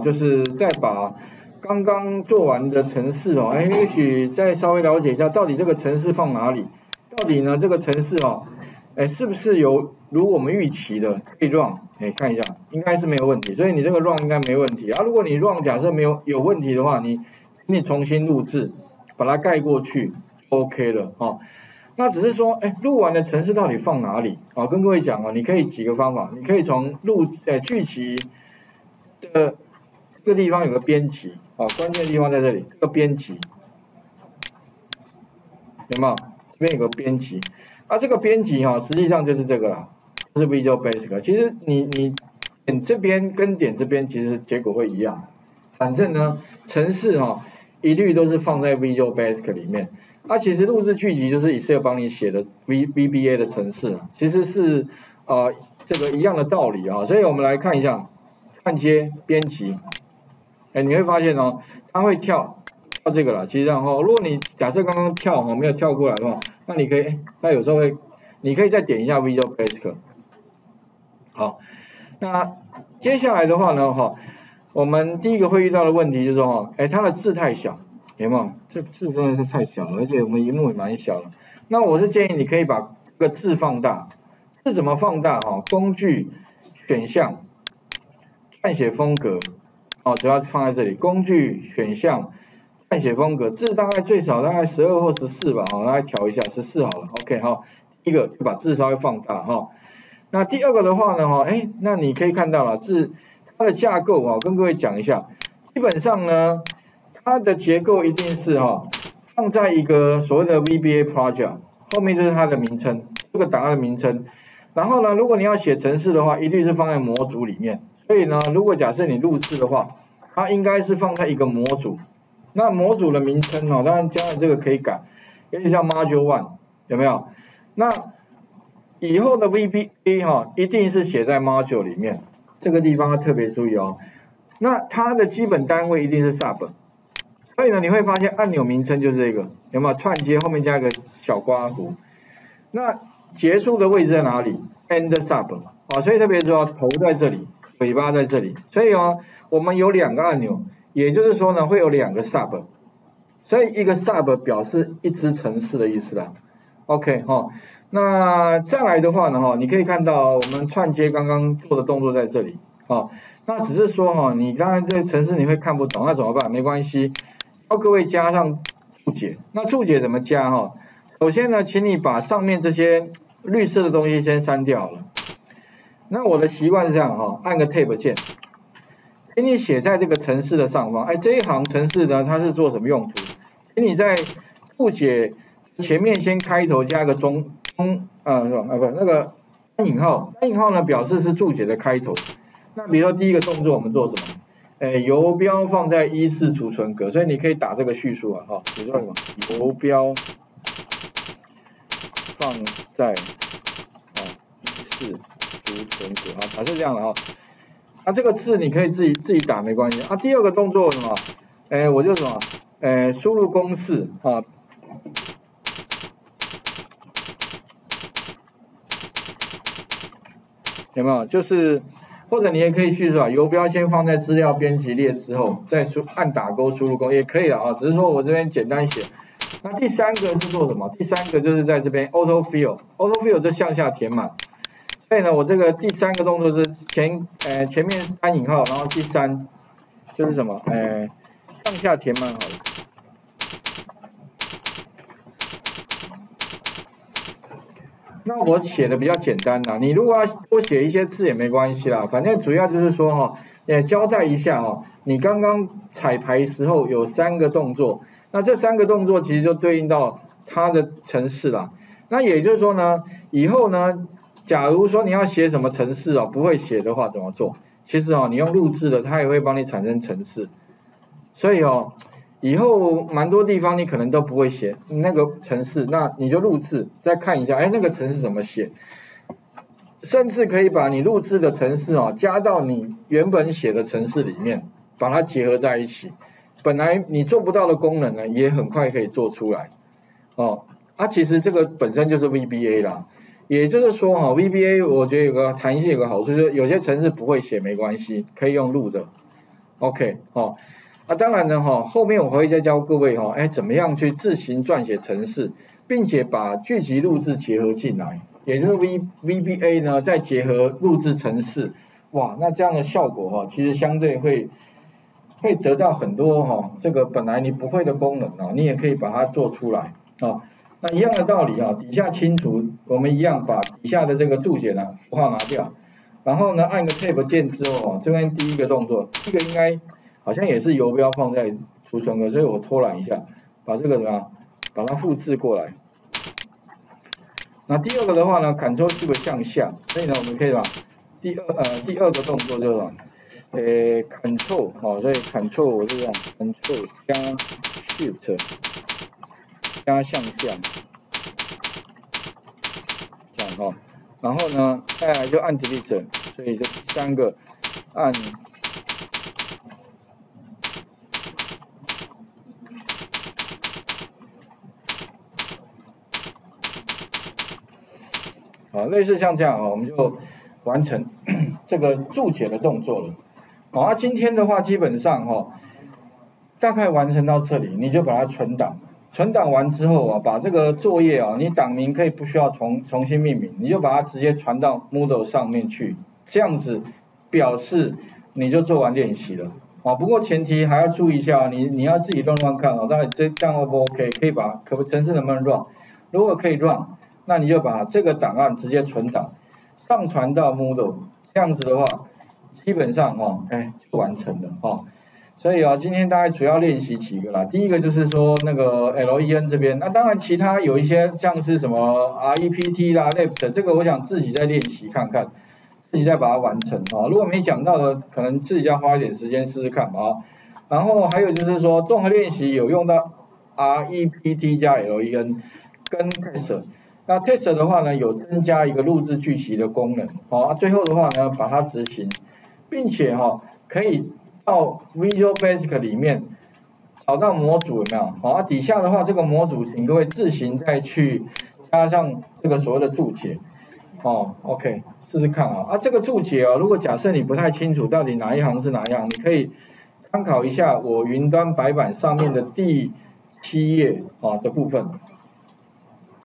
就是再把刚刚做完的程式哦，也许再稍微了解一下，到底这个程式放哪里？到底呢这个程式哦，是不是有如我们预期的可以 run？ 看一下，应该是没有问题，所以你这个 run 应该没问题啊。如果你 run 假设有问题的话，你重新录制，把它盖过去 ，OK 了哦。那只是说，录完的程式到底放哪里啊？跟各位讲哦，你可以几个方法，你可以从剧集的这个地方有个编辑啊，关键的地方在这里，这个编辑有没有？这边有个编辑，这个编辑哈，实际上就是这个啦，就是 Visual Basic。其实你点这边跟点这边，其实结果会一样，反正呢，程式哈一律都是放在 Visual Basic 里面。其实录制剧集就是 Excel 帮你写的 VBA 的程式其实是这个一样的道理啊。所以我们来看一下串接编辑，你会发现哦，它会跳这个啦。其实然后，如果你假设刚刚跳没有跳过来的话，那你可以它有时候会，你可以再点一下 Visual Basic。好，那接下来的话呢我们第一个会遇到的问题就是说它的字太小。有没有？这个字真的是太小了，而且我们萤幕也蛮小了。那我是建议你可以把这个字放大。字怎么放大？工具选项撰写风格，主要是放在这里。工具选项撰写风格，字大概最少大概12或14吧，大概调一下14好了。OK 第一个就把字稍微放大那第二个的话呢那你可以看到了字它的架构跟各位讲一下，基本上呢。它的结构一定是放在一个所谓的 VBA project 后面就是它的名称，这个档案的名称。然后呢，如果你要写程式的话，一律是放在模组里面。所以呢，如果假设你录制的话，它应该是放在一个模组。那模组的名称当然将来这个可以改，有点像 Module One 有没有？那以后的 VBA 一定是写在 Module 里面，这个地方要特别注意哦。那它的基本单位一定是 Sub。所以呢，你会发现按钮名称就是这个，有没有串接后面加一个小刮弧？那结束的位置在哪里 ？End sub 所以特别说头在这里，尾巴在这里。所以我们有2个按钮，也就是说呢，会有2个 sub。所以一个 sub 表示一支程式的意思啦。OK 那再来的话呢你可以看到我们串接刚刚做的动作在这里那只是说你当然这个程式你会看不懂，那怎么办？没关系。要各位加上注解，那注解怎么加首先呢，请你把上面这些绿色的东西先删掉好了。那我的习惯是这样按个 Tab 键，请你写在这个程式的上方。这一行程式呢，它是做什么用途？请你在注解前面先开头加个那个单引号，单引号呢表示是注解的开头。那比如说第一个动作我们做什么？游标放在14储存格，所以你可以打这个叙述比如说什么游标放在14储存格假设这样了这个字你可以自己打没关系第二个动作什么？我就什么？输入公式有没有？就是。或者你也可以叙述游标先放在资料编辑列之后，再按打勾输入也可以了只是说我这边简单写。那第3个是做什么？第3个就是在这边 auto fill 就向下填满。所以呢，我这个第3个动作是前面单引号，然后第3就是什么？向下填满好了。那我写的比较简单啦，你如果要多写一些字也没关系啦，反正主要就是说交代一下你刚刚彩排时候有3个动作，那这3个动作其实就对应到它的程式啦。那也就是说呢，以后呢，假如说你要写什么程式不会写的话怎么做？其实你用录制的，它也会帮你产生程式，所以以后蛮多地方你可能都不会写那个程式，那你就录制再看一下，那个程式怎么写，甚至可以把你录制的程式加到你原本写的程式里面，把它结合在一起。本来你做不到的功能呢，也很快可以做出来其实这个本身就是 VBA 啦，也就是说VBA 我觉得有个弹性，有个好处，就是有些程式不会写没关系，可以用录的 OK 哦。当然呢后面我会再教各位怎么样去自行撰写程式，并且把剧集录制结合进来，也就是 VBA 呢再结合录制程式，哇，那这样的效果其实相对会得到很多这个本来你不会的功能你也可以把它做出来那一样的道理底下清除，我们一样把底下的这个注解呢符号拿掉，然后呢按个 Tab 键之后这边第一个动作，这个应该好像也是游标放在储存格，所以我偷懒一下，把这个怎么样，把它复制过来。那第二个的话呢 ，Ctrl+ 向下，所以呢我们可以把第二个动作就是Ctrl 所以 Ctrl 我是这样 ，Ctrl 加 Shift 加向下，这样然后呢再来就按 Delete， 所以就第三个按。类似像这样我们就完成这个注解的动作了。今天的话基本上大概完成到这里，你就把它存档。存档完之后把这个作业你档名可以不需要重新命名，你就把它直接传到 Moodle 上面去，这样子表示你就做完练习了。不过前提还要注意一下，你要自己乱看到底这样 O 不 OK， 可以把程式能不能 run， 如果可以 run。那你就把这个档案直接存档，上传到 Moodle， 这样子的话，基本上就完成了所以今天大概主要练习几个啦。第一个就是说那个 LEN 这边，那当然其他有一些像是什么 REPT 啦、Left， 这个我想自己再练习看看，自己再把它完成如果没讲到的，可能自己要花一点时间试试看然后还有就是说综合练习有用到 REPT 加 LEN 跟 Test。那 test 的话呢，有增加一个录制剧集的功能，最后的话呢，把它执行，并且可以到 Visual Basic 里面找到模组有没有？底下的话这个模组，请各位自行再去加上这个所谓的注解，OK， 试试看这个注解如果假设你不太清楚到底哪一行是哪一行，你可以参考一下我云端白板上面的第7页的部分。